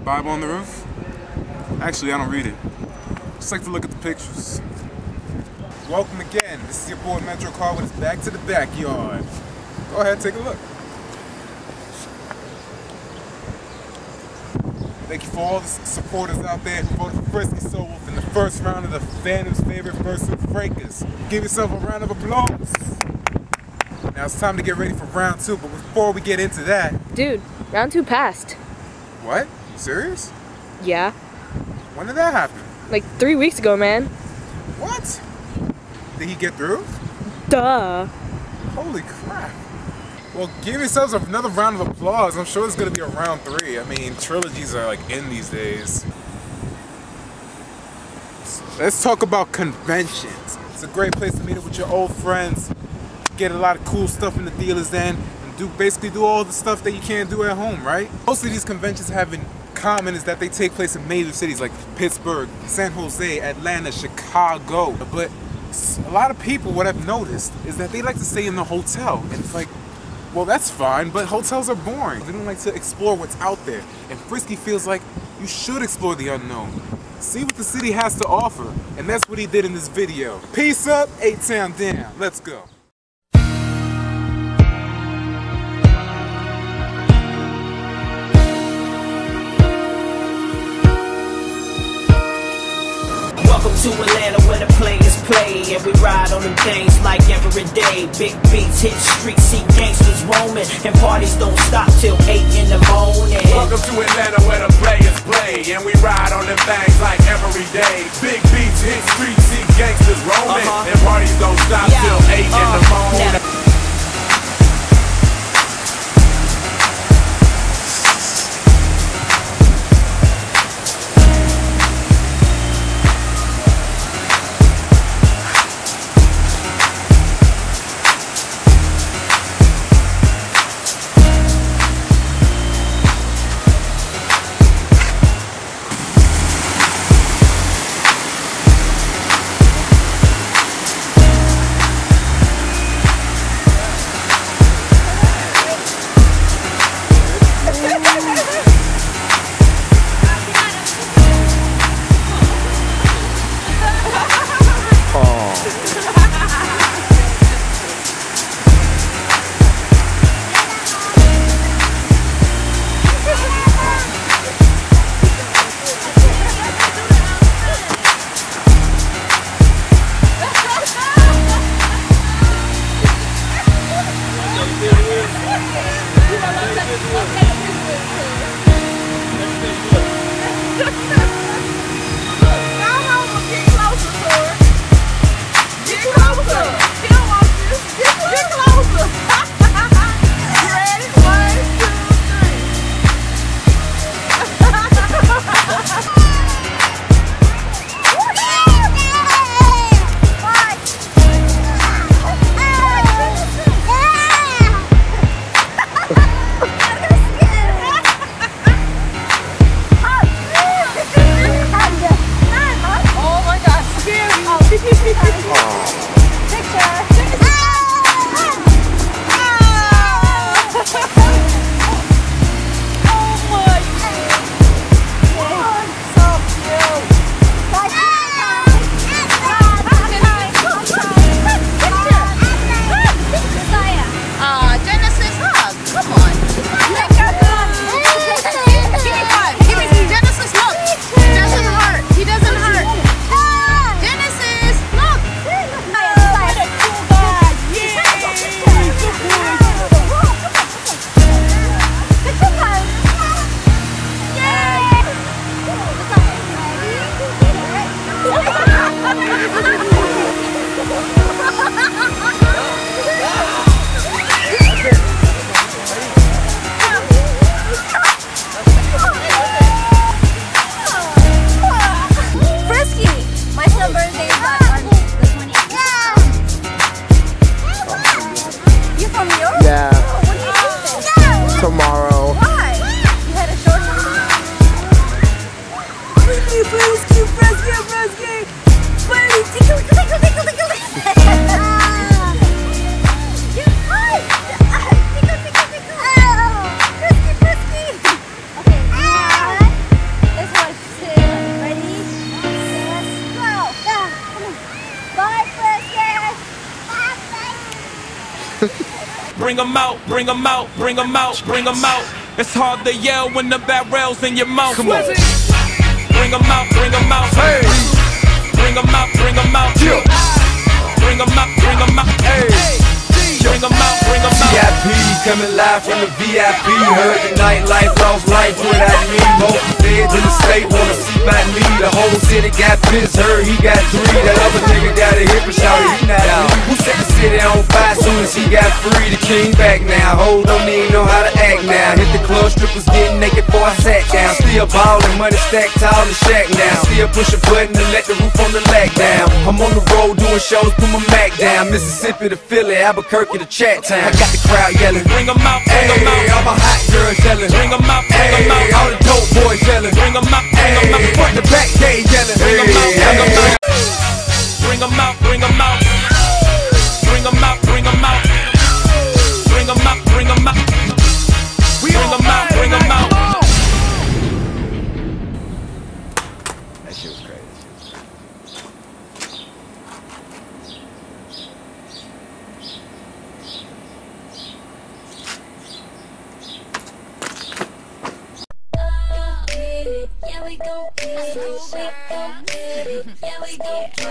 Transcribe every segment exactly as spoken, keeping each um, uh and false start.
Bible on the roof? Actually, I don't read it. Just like to look at the pictures. Welcome again. This is your boy Metro Car with his back to the backyard. Go ahead, take a look. Thank you for all the supporters out there who voted for Frisky Soul Wolf in the first round of the Phantom's favorite fursuit breakers. Give yourself a round of applause. Now it's time to get ready for round two, but before we get into that... Dude, round two passed. What? You serious? Yeah. When did that happen? Like three weeks ago, man. What? Did he get through? Duh. Holy crap. Well, give yourselves another round of applause. I'm sure it's going to be a round three. I mean, trilogies are like in these days. Let's talk about conventions. It's a great place to meet up with your old friends, get a lot of cool stuff in the dealer's end, and do basically do all the stuff that you can't do at home, right? Most of these conventions have in common is that they take place in major cities like Pittsburgh, San Jose, Atlanta, Chicago. But a lot of people, what I've noticed, is that they like to stay in the hotel. And it's like, well, that's fine, but hotels are boring. They don't like to explore what's out there. And Frisky feels like you should explore the unknown. See what the city has to offer. And that's what he did in this video. Peace up, A T L down. Let's go. Welcome to Atlanta where the players play, and we ride on them things like every day. Big beats hit streets, see gangsters roaming, and parties don't stop till eight in the morning. Welcome to Atlanta where the players play, and we ride on them things like every day. Big beats hit streets, see gangsters roaming, uh-huh. and parties don't stop yeah. till eight uh, in the morning. Now Bring 'em out, bring 'em out, bring 'em out, bring 'em out. It's hard to yell when the barrel's in your mouth. Come on. Bring 'em out, bring 'em out. Hey. Bring 'em out, bring 'em out. Yeah. Bring 'em out, bring 'em out. Hey. Bring 'em out, bring 'em out. V I P coming live from the V I P. Heard the nightlife, lost life without me. Most feds in the state wanna see by me. The whole city got pissed, heard he got three. That other nigga got a hip and shouted, he not out. Who set the city on fire soon as he got free? The king back now, ho, don't even know how to act now. Hit the club, strippers getting naked before I sat down. Still ballin', money stacked tall in the shack now. Still push a button and let the roof on the lack down. I'm on the road doing shows, put my Mac down. Mississippi to Philly, Albuquerque to Chat Town. I got the crowd yelling, bring 'em out, bring 'em out. All my hot girls yelling, bring 'em out, bring 'em out. All the dope boys yelling, bring 'em out, bring 'em out. Front the back, they yelling, bring 'em out, bring 'em out. Bring 'em out, bring 'em out. Bring 'em out, bring 'em out. Bring 'em out, bring 'em out. Bring 'em out, bring 'em out. That shit was crazy. Yeah, we gon' get it. We gon' get it. Yeah, we gon' get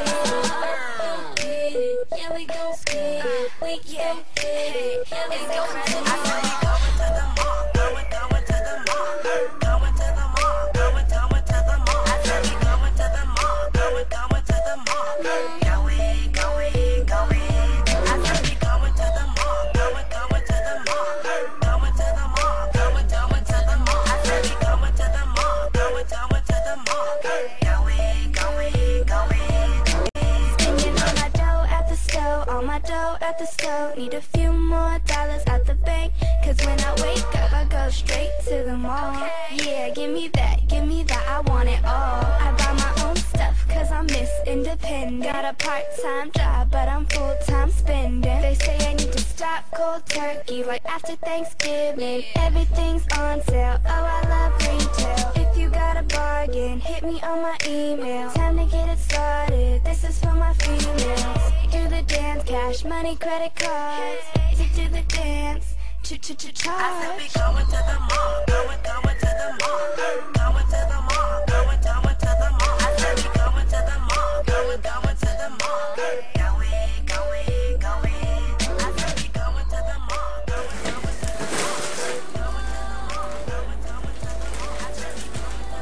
it. Yeah, we gon' get it. We gon' get it. Yeah, we gon' get it. I said we going to the mall, going, going to the mall, going to the mall, going, going to the mall. I said we going to the mall, going, going to the mall, going, going, going. I said we going to the mall, going, going to the mall, going to the mall, going, going to the mall. I said we going to the mall, going, going to the mall, going, going, going. Spending all my dough at the stove, all my dough at the stove. Need a few more dollars at the bank, cause when I wake up I go straight to the mall. Yeah, give me that, give me that, I want it all. I buy my own stuff cause I'm Miss Independent. Got a part-time job but I'm full-time spending. They say I need to stop cold turkey right after Thanksgiving. Everything's on sale, oh I love retail. If you got a bargain, hit me on my email. Time to get it started, this is for my females. Do the dance, cash, money, credit cards. To do the dance, ch ch ch charge. I said we going to the mall, going, going to the mall, going to the mall, going, going to the mall. I said we going to the mall, going, going to the mall, going, going, going. I said we going to the mall, going, going to the mall, going to the mall, going, going to the mall. I said we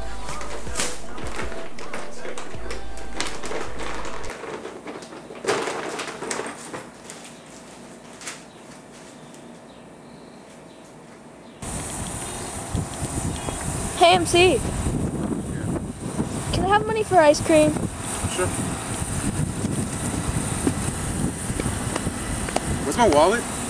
Hey M C, can I have money for ice cream? Sure. Where's my wallet?